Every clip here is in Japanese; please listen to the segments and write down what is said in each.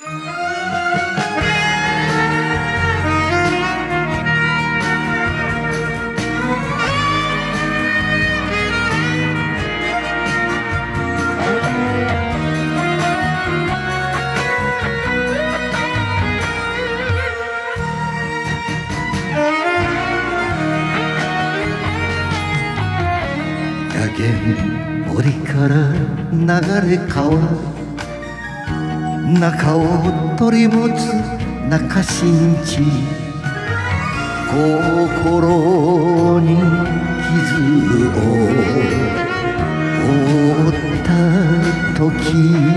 森から流れ川、中を取り持つ中新地、心に傷を負った時、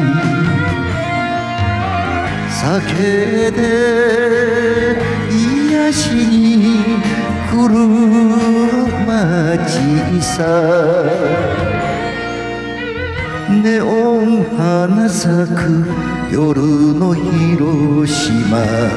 酒で癒しに来る街さ、ネオン花咲く夜の広島、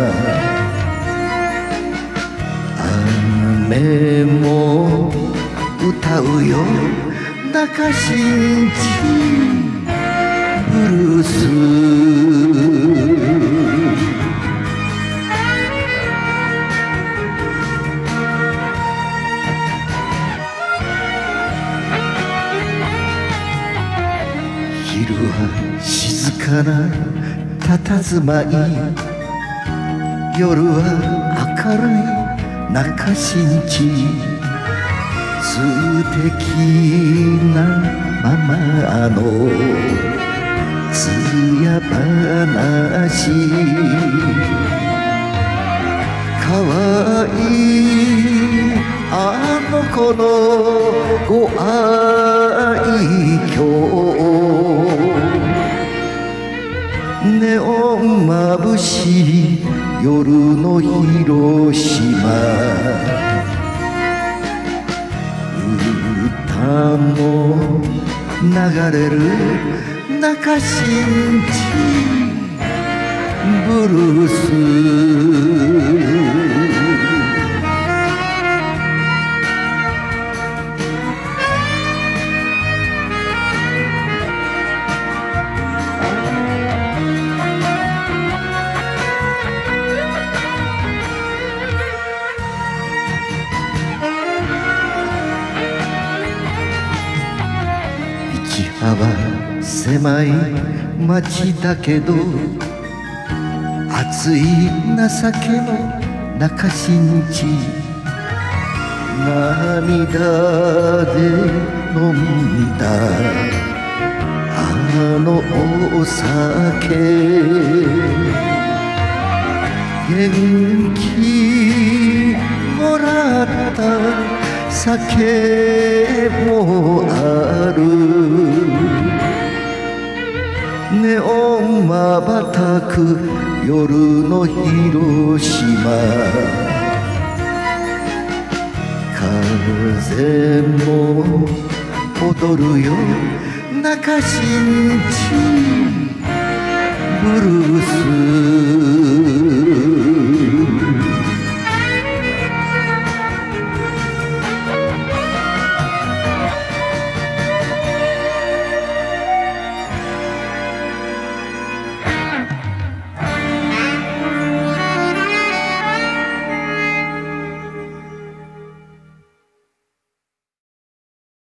雨も歌うよ中新地ブルース。昼は静かな佇まい、夜は明るい中新地、素敵なままの艶話、かわいいあの子のご愛嬌、ネオン眩しい夜の広島、歌も流れる中新地ブルース。狭い街だけど熱い情けの中新地、涙で飲んだあのお酒、元気もらった酒もある、ネオン瞬く夜の広島、風も踊るよ中新地ブルース。